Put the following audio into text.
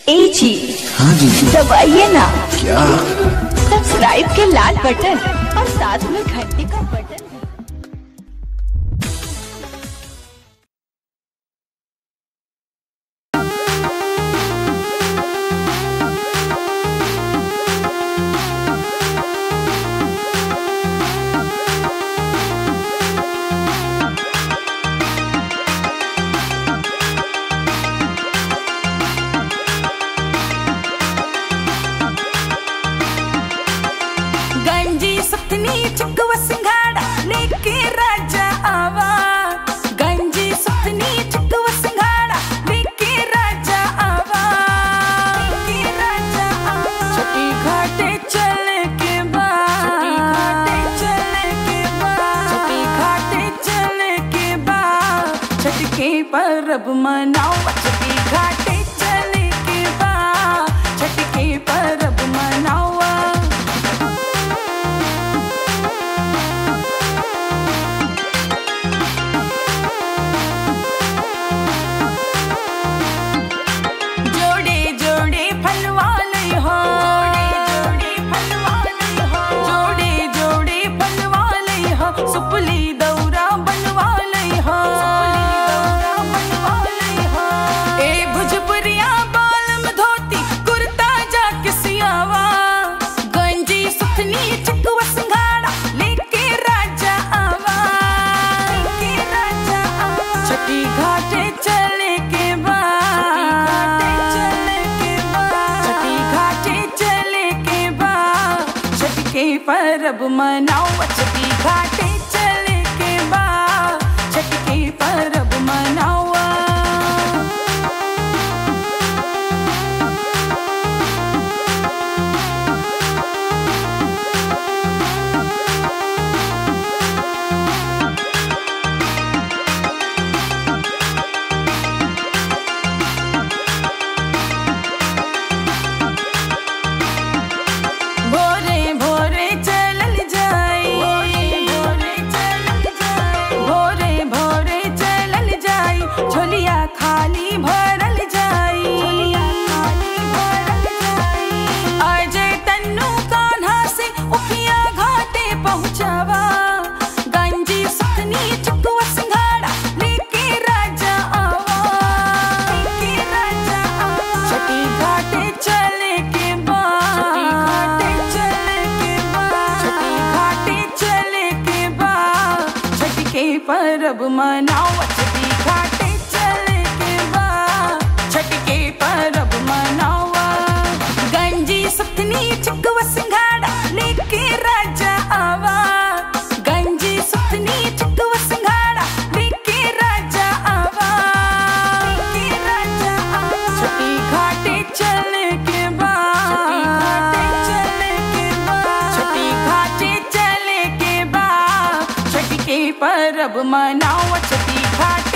ए जी, हाँ जी, दबाइए ना क्या? सब्सक्राइब के लाल बटन और साथ में घंटी का बटन। गंजी सुथनी चिकवा सिंघाड़ा लेके राजा आवा। गंजी सुथनी चिकवा सिंघाड़ा लेके राजा आवा। छठी घाटे चले के बाद, छठी घाटे चले के बाद, छठ के पर्व मनाओ। छठी घाटे चले के बाद, छठ के पर्व मनाओ। सुपली दौरा बनवा लई हा, ए भुजपुरिया बाल में धोती कुर्ता जाके सियावा। गंजी सुथनी चिकवा सिंघाड़ा लेके राजा आवा। छठी घाटे चले के बाद, छठी घाटे चले के बाद, छठ के पर्व मनाओ। छठी घाटे चले के बाद, छठ के पर्व मनाओ। भोरे भोरे चलल जाई, भोरे भोरे चलल जाई, झोलिया खाली भरल जाई। अजय तन्नू कान्हा से उखिया घाटे पहुँचावा। गंजी सुथनी चिकवा सिंघाड़ा लेके राजा आवा। छठी घाटे चले के बाद, छठी घाटे चले के बाद, छठ के पर्व मनाओ। छठी घाटे चले के बाद, छठ के पर्व मनाओ। गंजी सुथनी चिकवा सिंघाड़ा लेके राजा आवा। गंजी सुथनी चिकवा सिंघाड़ा लेके राजा आवा। छठी घाटे चले के बाद, छठी घाटे चले के बाद, छठ के पर्व मनाओ। छठी घाटे